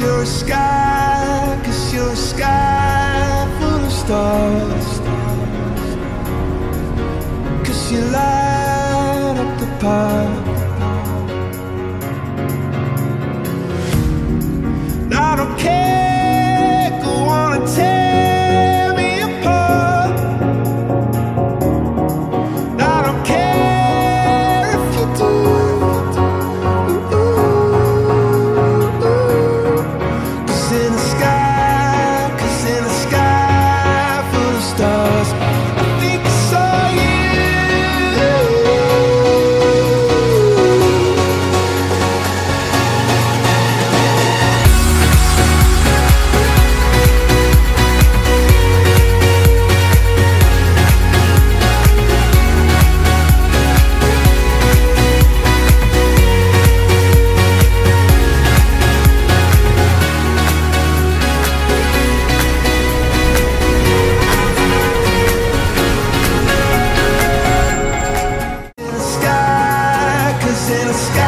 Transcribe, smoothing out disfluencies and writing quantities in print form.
you're a sky, 'cause you're a sky full of stars, 'cause you light up the path. I don't care, go on and tear me apart. I don't care if you do. Cause in the sky full of stars, I think I saw you. In the sky